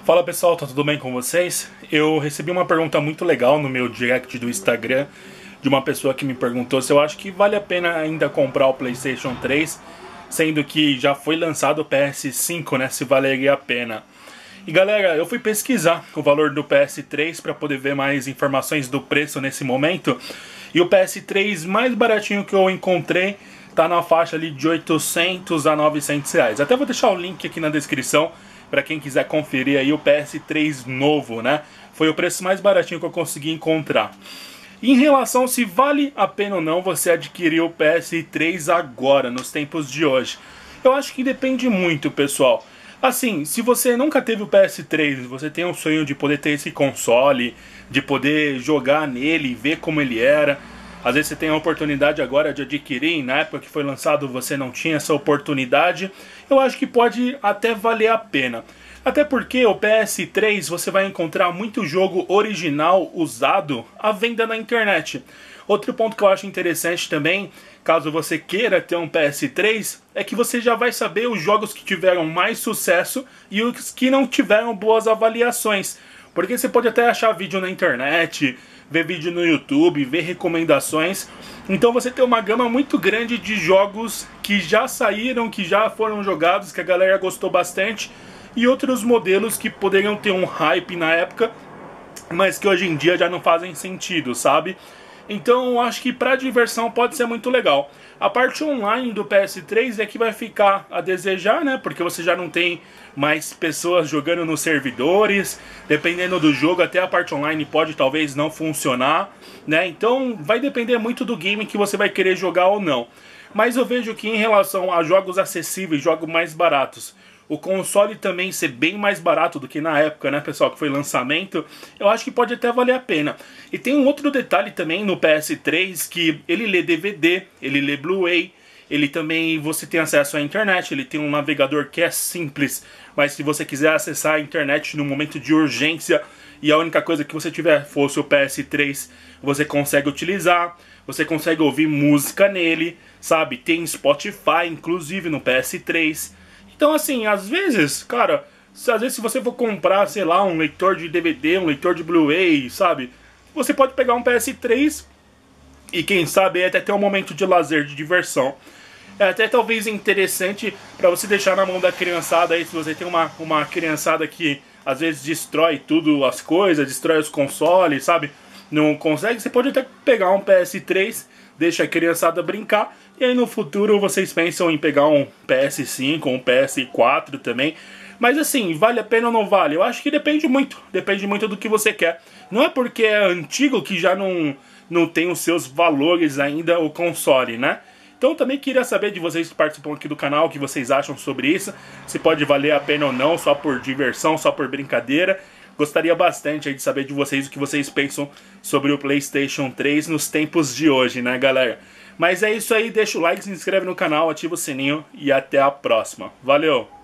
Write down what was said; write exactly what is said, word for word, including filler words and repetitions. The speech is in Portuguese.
Fala pessoal, tá tudo bem com vocês? Eu recebi uma pergunta muito legal no meu direct do Instagram de uma pessoa que me perguntou se eu acho que vale a pena ainda comprar o PlayStation três, sendo que já foi lançado o P S cinco, né? Se valeria a pena. E galera, eu fui pesquisar o valor do P S três para poder ver mais informações do preço nesse momento. E o P S três mais baratinho que eu encontrei tá na faixa ali de oitocentos a novecentos reais. Até vou deixar o link aqui na descrição para quem quiser conferir aí o P S três novo, né? Foi o preço mais baratinho que eu consegui encontrar. Em relação se vale a pena ou não você adquirir o P S três agora, nos tempos de hoje, eu acho que depende muito, pessoal. Assim, se você nunca teve o P S três, você tem um sonho de poder ter esse console, de poder jogar nele e ver como ele era. Às vezes você tem a oportunidade agora de adquirir, na época que foi lançado você não tinha essa oportunidade. Eu acho que pode até valer a pena. Até porque o P S três você vai encontrar muito jogo original usado à venda na internet. Outro ponto que eu acho interessante também, caso você queira ter um P S três, é que você já vai saber os jogos que tiveram mais sucesso e os que não tiveram boas avaliações. Porque você pode até achar vídeo na internet, ver vídeo no YouTube, ver recomendações. Então você tem uma gama muito grande de jogos que já saíram, que já foram jogados, que a galera gostou bastante, e outros modelos que poderiam ter um hype na época, mas que hoje em dia já não fazem sentido, sabe? Então eu acho que pra diversão pode ser muito legal. A parte online do P S três é que vai ficar a desejar, né? Porque você já não tem mais pessoas jogando nos servidores. Dependendo do jogo, até a parte online pode talvez não funcionar, né? Então vai depender muito do game que você vai querer jogar ou não. Mas eu vejo que em relação a jogos acessíveis, jogos mais baratos, o console também ser bem mais barato do que na época, né, pessoal, que foi lançamento, eu acho que pode até valer a pena. E tem um outro detalhe também no P S três, que ele lê D V D, ele lê Blu-ray, ele também, você tem acesso à internet, ele tem um navegador que é simples, mas se você quiser acessar a internet no momento de urgência e a única coisa que você tiver fosse o P S três, você consegue utilizar, você consegue ouvir música nele, sabe? Tem Spotify, inclusive, no P S três. Então assim, às vezes, cara, se, às vezes se você for comprar, sei lá, um leitor de D V D, um leitor de Blu-ray, sabe? Você pode pegar um P S três e quem sabe até ter um momento de lazer, de diversão. É até talvez interessante para você deixar na mão da criançada aí, se você tem uma, uma criançada que às vezes destrói tudo as coisas, destrói os consoles, sabe? Não consegue, você pode até pegar um P S três, deixa a criançada brincar, e aí no futuro vocês pensam em pegar um P S cinco, um P S quatro também. Mas assim, vale a pena ou não vale? Eu acho que depende muito, depende muito do que você quer. Não é porque é antigo que já não, não tem os seus valores ainda o console, né? Então eu também queria saber de vocês que participam aqui do canal, o que vocês acham sobre isso, se pode valer a pena ou não, só por diversão, só por brincadeira. Gostaria bastante aí de saber de vocês o que vocês pensam sobre o PlayStation três nos tempos de hoje, né, galera? Mas é isso aí, deixa o like, se inscreve no canal, ativa o sininho e até a próxima. Valeu!